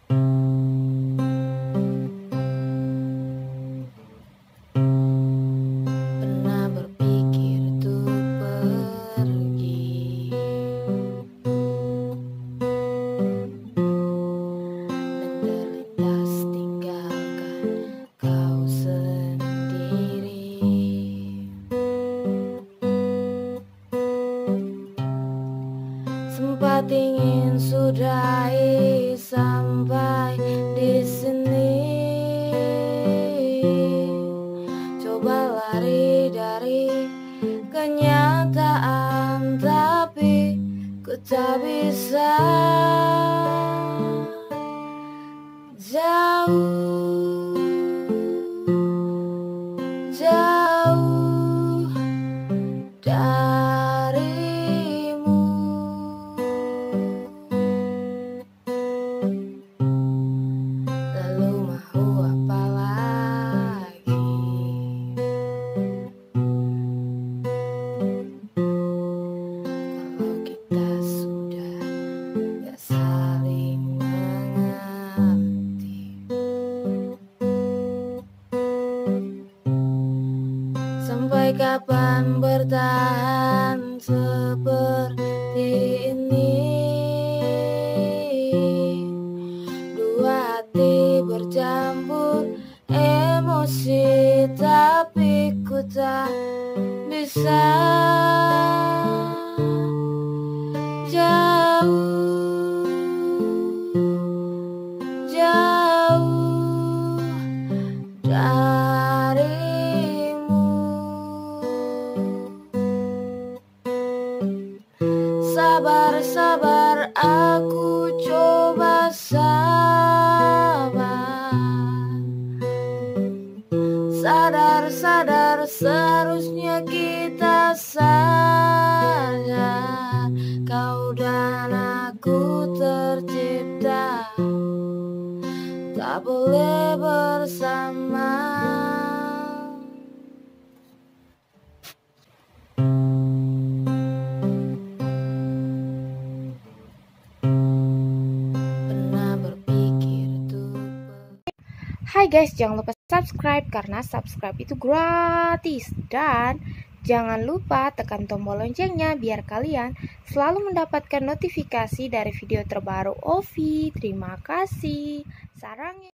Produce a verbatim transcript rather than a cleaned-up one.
Pernah berpikir untuk pergi dan terlintas tinggalkan kau sendiri. Sempat ingin sudahi sampai di sini, coba lari dari kenyataan, tapi ku tak bisa. Jauh, jauh darimu. Lalu mau apa lagi? Kalau kita sudah gak saling mengerti. Sampai kapan bertahan seperti ini? Dua hati bercampur emosi, tapi ku tak bisa. Jauh, jauh darimu. Sabar, sabar, aku coba sabar. Sadar, sadar, seharusnya kita sadar. Kau dan aku tercipta, tak boleh bersama. Pernah berpikir tuh. Hai guys, jangan lupa subscribe karena subscribe itu gratis. Dan jangan lupa tekan tombol loncengnya biar kalian selalu mendapatkan notifikasi dari video terbaru Ovi. Terima kasih. Sarangnya.